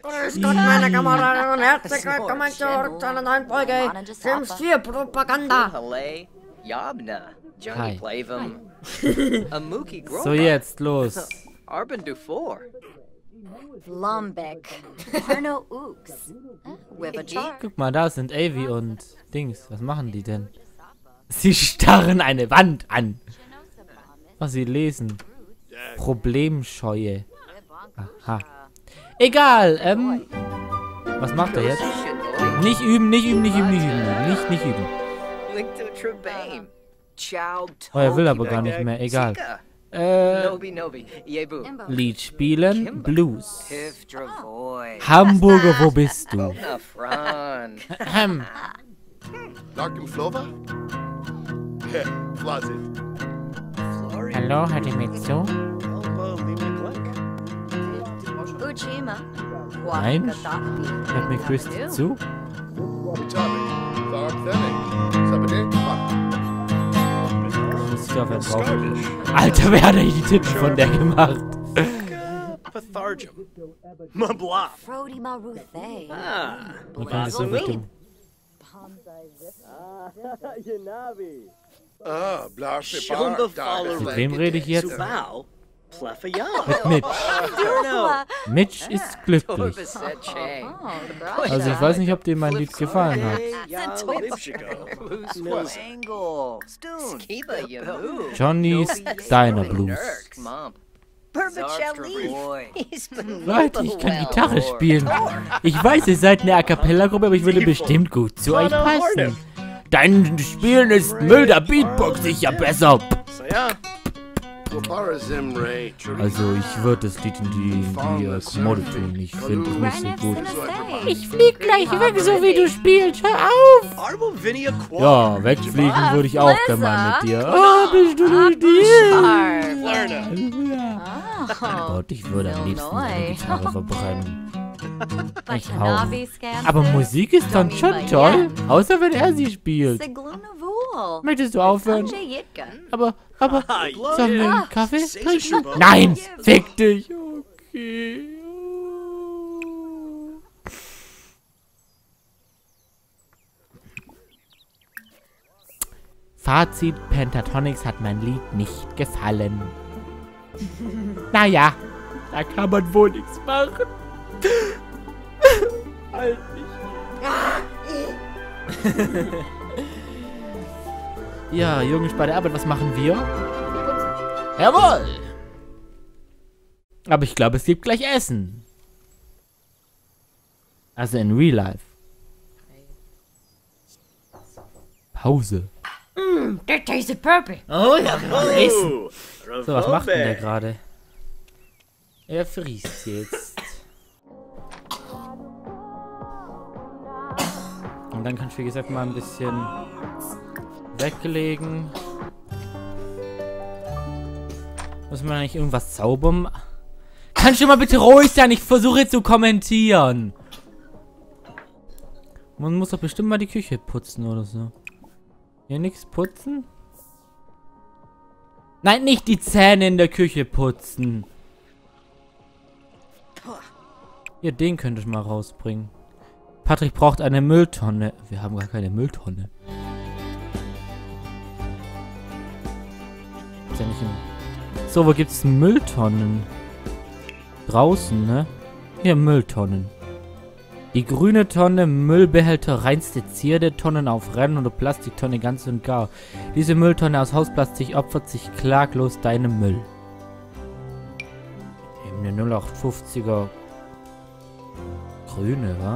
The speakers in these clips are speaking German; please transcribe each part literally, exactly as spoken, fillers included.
Grüß Gott, meine Kameraden, und herzlich willkommen zurück zu einer neuen Folge Sims vier Propaganda. Hi. So, jetzt los. Lumbeck. Arno Ooks. Wivachar. Guck mal, da sind Avi und Dings. Was machen die denn? Sie starren eine Wand an. Was sie lesen. Problemscheue. Aha. Egal, ähm. Was macht er jetzt? Nicht üben, nicht üben, nicht üben, nicht üben. Nicht, nicht üben. Oh, er will aber gar nicht mehr. Egal. Äh. Lied spielen. Blues. Hamburger, wo bist du? Ähm. Hallo, hört ihr mir zu? Uchima. Nein. Hört mir Chris zu? Muss ich auf einen drauf. Alter, wer hat eigentlich die Titten von der gemacht? Frody Maruthe. Man kann das so mit dem... Mit wem rede ich jetzt? Mit Mitch. Mitch ist glücklich. Also ich weiß nicht, ob dir mein Lied gefallen hat. Johnny's Diner Blues. Leute, ich kann Gitarre spielen. Ich weiß, ihr seid eine A-Cappella-Gruppe, aber ich würde bestimmt gut zu euch passen. Dein Spielen ist Müll, der Beatbox sicher besser. Also ich würde das Lied in die, in die uh, Kommode tun. Ich finde es nicht so gut. Ich flieg gleich weg, so wie du spielst. Hör auf! Ja, wegfliegen würde ich auch gerne mal mit dir. Oh, bist du nicht dir? Oh Gott, ich würde am liebsten meine Gitarre verbrennen. Ich auch. Aber Musik ist dann schon toll. Außer wenn er sie spielt. Möchtest du aufhören? Aber, aber, sollen wir einen Kaffee trinken? Nein, fick dich. Okay. Fazit, Pentatonix hat mein Lied nicht gefallen. Naja, da kann man wohl nichts machen. Halt mich. Ja, Jungs bei der Arbeit, was machen wir? Jawohl! Aber ich glaube, es gibt gleich Essen. Also in Real Life. Pause. Mmm, that tastes purple. Oh ja, Essen. So, was macht denn der gerade? Er frisst jetzt. Und dann kann ich, wie gesagt, mal ein bisschen weglegen. Muss man eigentlich irgendwas zaubern? Kannst du mal bitte ruhig sein? Ich versuche zu kommentieren. Man muss doch bestimmt mal die Küche putzen oder so. Hier nichts putzen? Nein, nicht die Zähne in der Küche putzen. Hier, den könnte ich mal rausbringen. Patrick braucht eine Mülltonne. Wir haben gar keine Mülltonne. Ist ja nicht im... So, wo gibt's Mülltonnen? Draußen, ne? Hier, Mülltonnen. Die grüne Tonne, Müllbehälter, reinste Zierde, Tonnen auf Rennen oder Plastiktonne ganz und gar. Diese Mülltonne aus Hausplastik opfert sich klaglos deinem Müll. Eben eine null acht fünfziger grüne, wa?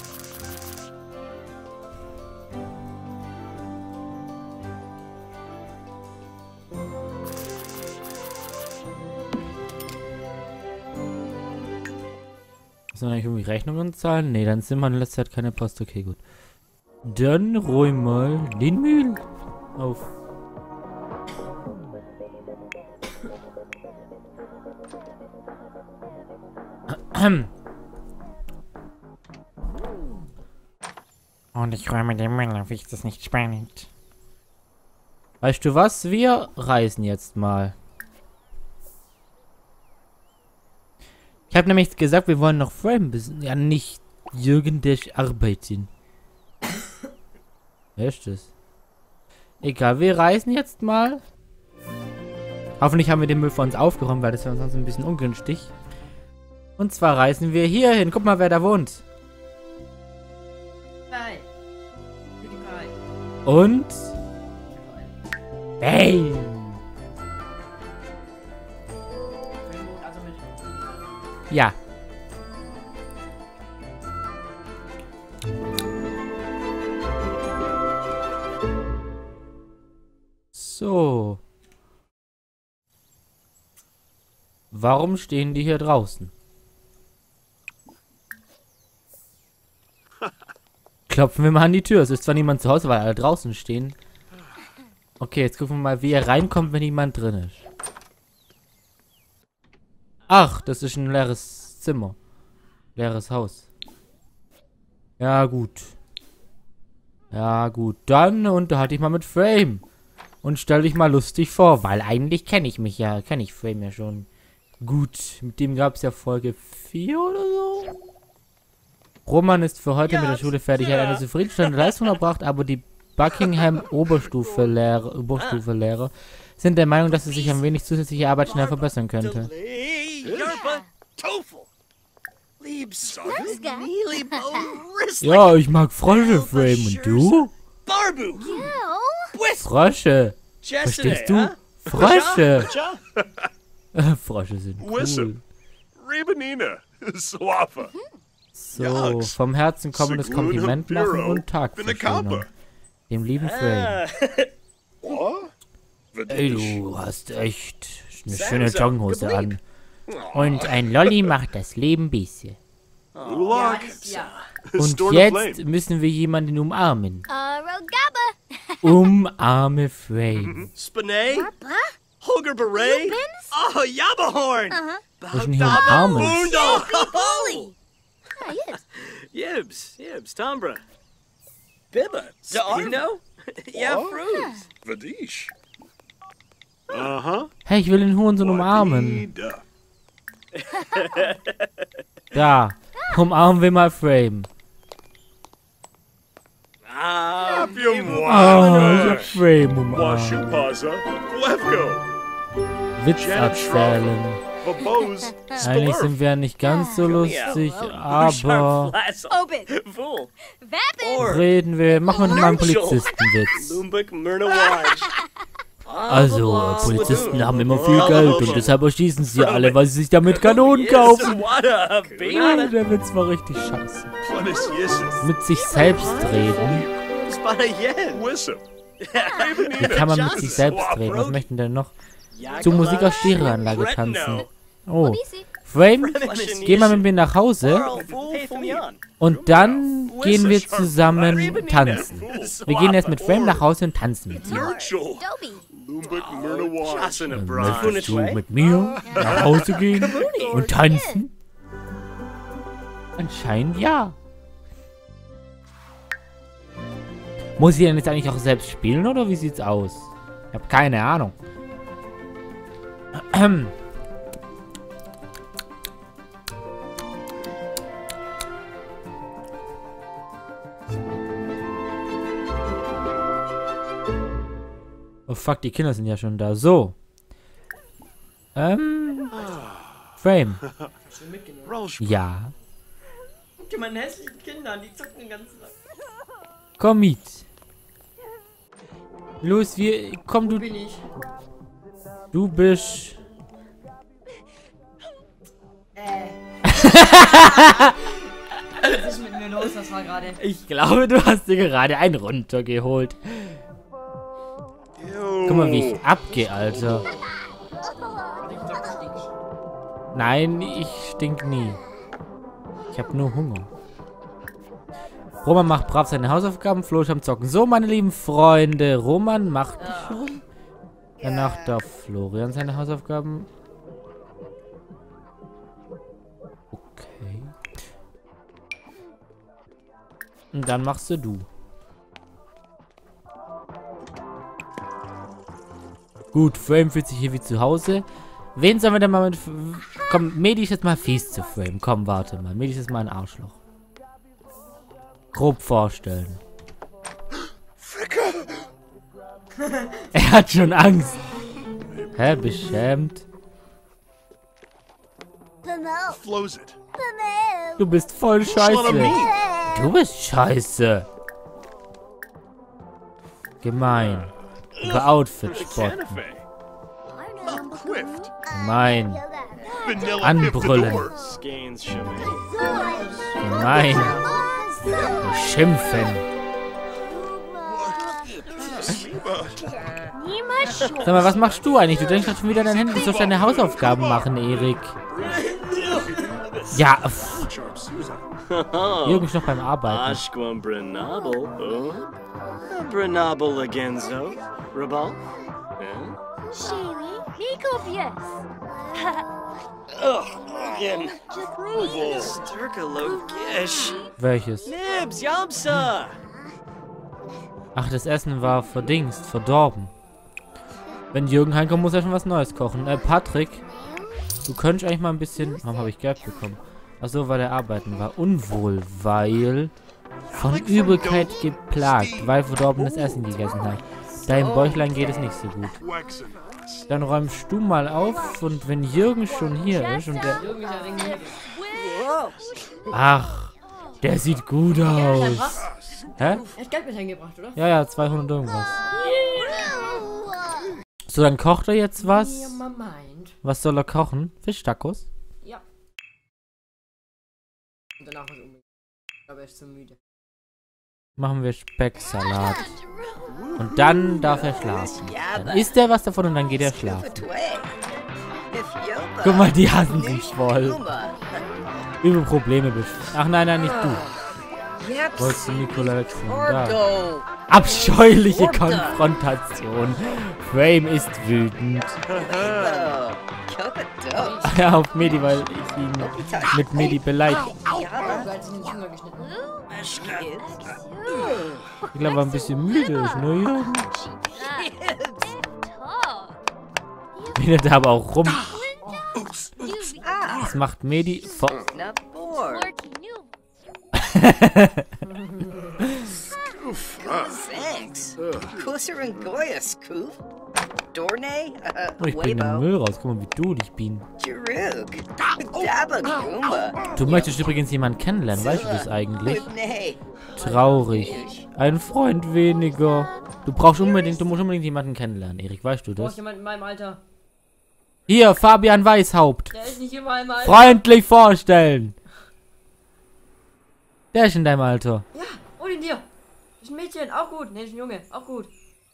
Sollen wir eigentlich irgendwie Rechnungen zahlen? Ne, dann sind wir in letzter Zeit keine Post. Okay, gut. Dann räum mal den Müll auf. Und ich räume den Müll auf. Ist das nicht spannend? Weißt du was? Wir reisen jetzt mal. Ich habe nämlich gesagt, wir wollen noch Frame bisschen. Ja, nicht Jürgen der arbeiten. Wer ist das? Egal, wir reisen jetzt mal. Hoffentlich haben wir den Müll für uns aufgeräumt, weil das wäre sonst ein bisschen ungünstig. Und zwar reisen wir hier hin. Guck mal, wer da wohnt. Nein. Und... Bang! Ja. So. Warum stehen die hier draußen? Klopfen wir mal an die Tür. Es ist zwar niemand zu Hause, weil alle draußen stehen. Okay, jetzt gucken wir mal, wie er reinkommt, wenn niemand drin ist. Ach, das ist ein leeres Zimmer. Leeres Haus. Ja, gut. Ja, gut. Dann unterhalte ich mal mit Frame. Und stell dich mal lustig vor, weil eigentlich kenne ich mich ja, kenne ich Frame ja schon. Gut, mit dem gab es ja Folge vier oder so. Roman ist für heute mit der Schule fertig. Er hat eine zufriedenstellende Leistung erbracht, aber die Buckingham Oberstufe-Lehrer Oberstufe-Lehrer sind der Meinung, dass es sich ein wenig zusätzliche Arbeit schnell verbessern könnte. Ja, ich mag Frösche, Frame. Und du? Frösche. Verstehst du? Frösche. Frösche sind cool. So, vom Herzen kommendes Kompliment machen und Tag verschönern. Dem lieben Frame. Ey, du hast echt eine schöne Jogginghose an. Und ein Lolli macht das Leben besser. Und jetzt müssen wir jemanden umarmen. Umarme Frame. Holger Beret? Oh, Yabahorn! Was ist denn hier umarmen? Yibs, Yibs, Tombra. Bibba, Spino? Ja, Fruz. Vadish. Aha. Hey, ich will den Hurensohn umarmen. Da, umarmen wir mal Frame. Ah, Oh, ich hab Frame umarmt. Witz erzählen. Eigentlich sind wir ja nicht ganz so lustig, aber reden wir, machen wir noch mal einen Polizistenwitz. Also, Polizisten haben immer viel Geld und deshalb erschießen sie alle, weil sie sich damit Kanonen kaufen. Der Witz war richtig scheiße. Mit sich selbst reden. Wie kann man mit sich selbst reden? Was möchten denn noch? Zu Musik auf Stereoanlage tanzen. Oh. Frame, geh mal mit mir nach Hause. Und dann gehen wir zusammen tanzen. Wir gehen jetzt mit Frame nach Hause und tanzen mit ihm. Möchtest du mit mir nach Hause gehen und tanzen? Anscheinend ja. Muss ich denn jetzt eigentlich auch selbst spielen oder wie sieht's aus? Ich habe keine Ahnung. Oh fuck, die Kinder sind ja schon da. So. Ähm. Frame. Ja. Guck dir meine hässlichen Kinder an, die zucken den ganzen Tag. Komm mit. Los, wir. Komm, du. Bin ich. Du bist. Äh. Was ist mit mir los? Das war gerade. Ich glaube, du hast dir gerade einen runtergeholt. Guck mal, wie ich abgehe, Alter. Nein, ich stink nie. Ich habe nur Hunger. Roman macht brav seine Hausaufgaben, Flo ist am Zocken. So, meine lieben Freunde, Roman macht die schon. Danach darf Florian seine Hausaufgaben. Okay. Und dann machst du du. Gut, Frame fühlt sich hier wie zu Hause. Wen sollen wir denn mal mit... Komm, Medi ist jetzt mal fies zu Frame. Komm, warte mal. Medi ist jetzt mal ein Arschloch. Grob vorstellen. Er hat schon Angst. Hä, beschämt? Du bist voll scheiße. Du bist scheiße. Gemein. Über Outfit spotten. Gemein. Anbrüllen. Gemein. Schimpfen. Sag mal, was machst du eigentlich? Du denkst doch schon wieder an dein Handy. Du sollst deine Hausaufgaben machen, Erik. Ja. Jürgen ist noch beim Arbeiten. Brenabel again, so. Rabal? Welches? Nibs, Yamsa! Ach, das Essen war verdingst, verdorben. Wenn Jürgen heimkommt, muss er schon was Neues kochen. Äh, Patrick, du könntest eigentlich mal ein bisschen... Warum habe ich Geld bekommen? Achso, weil er arbeiten war. Unwohl, weil... Von Übelkeit geplagt, weil verdorbenes Essen gegessen hat. Deinem Bäuchlein geht es nicht so gut. Dann räumst du mal auf und wenn Jürgen schon hier ist und der... Ach, der sieht gut aus. Hä? Echt Geld mit hingebracht, oder? Ja, ja, zweihundert irgendwas. So, dann kocht er jetzt was. Was soll er kochen? Fischtacos? Ja. Und danach was unbedingt. Ich glaube, er ist zu müde. Machen wir Specksalat. Und dann darf er schlafen. Dann isst er was davon und dann geht er schlafen. Guck mal, die hassen sich voll. Über Probleme bestimmt. Ach nein, nein, nicht du. Wolltest du Nicola schon da? Abscheuliche Konfrontation. Frame ist wütend. Ja, auf Medi, weil ich ihn mit Medi beleidigt. Ich glaube, er war ein bisschen müde ist, ne, Jürgen? Redet er aber auch rum. Das macht Medi vor... Oh, ich bin den Müll raus. Guck mal, wie du dich bin. Du möchtest übrigens jemanden kennenlernen, weißt du das eigentlich? Traurig. Ein Freund weniger. Du brauchst unbedingt, du musst unbedingt jemanden kennenlernen, Erik, weißt du das? Brauch ich jemanden in meinem Alter? Hier, Fabian Weishaupt. Der ist nicht in meinem Alter. Freundlich vorstellen. Der ist in deinem Alter. Ja, hol ihn dir. Das ist ein Mädchen, auch gut. Ne, das ist ein Junge, auch gut.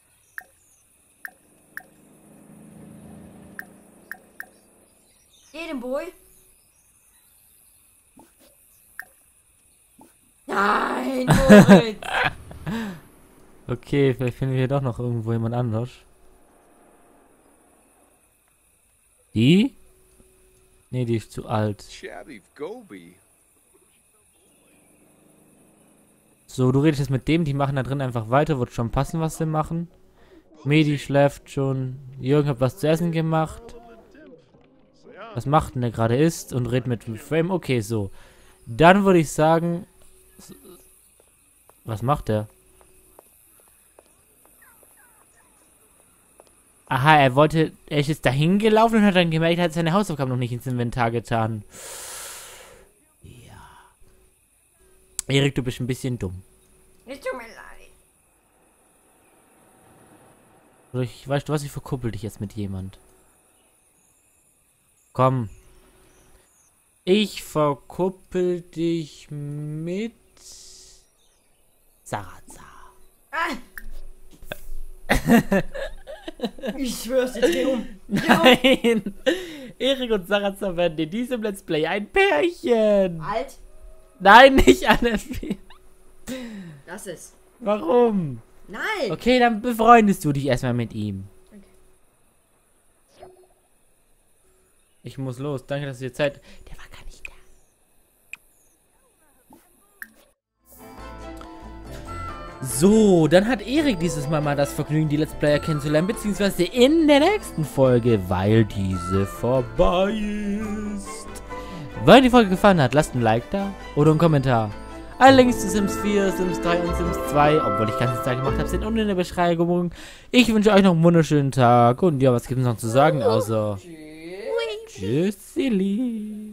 Geh den Boy. Nein, Moritz. Okay, vielleicht finden wir doch noch irgendwo jemand anders. Die? Nee, die ist zu alt. So, du redest jetzt mit dem, die machen da drin einfach weiter, wird schon passen, was sie machen. Medi schläft schon. Jürgen hat was zu essen gemacht. Was macht denn der gerade isst und redet mit Frame? Okay, so. Dann würde ich sagen... Was macht der? Aha, er wollte... Er ist jetzt dahin gelaufen und hat dann gemerkt, er hat seine Hausaufgaben noch nicht ins Inventar getan. Ja. Erik, du bist ein bisschen dumm. Es tut mir leid. Oder ich, weißt du was, ich verkuppel dich jetzt mit jemand. Komm. Ich verkuppel dich mit... Sarazar. Ah. Ich schwör's dir, dreh um. Nein. Erik und Sarazar werden in diesem Let's Play ein Pärchen. Alt? Nein, nicht alle vier. Lass es. Warum? Nein. Okay, dann befreundest du dich erstmal mit ihm. Okay. Ich muss los. Danke, dass du dir Zeit... Der war gar nicht da. So, dann hat Erik dieses Mal mal das Vergnügen, die Let's Player kennenzulernen, beziehungsweise in der nächsten Folge, weil diese vorbei ist. Wenn euch die Folge gefallen hat, lasst ein Like da oder einen Kommentar. Alle Links zu Sims vier, Sims drei und Sims zwei, obwohl ich ganze Zeit gemacht habe, sind unten in der Beschreibung. Ich wünsche euch noch einen wunderschönen Tag und ja, was gibt es noch zu sagen, außer... Tschüss, Silly.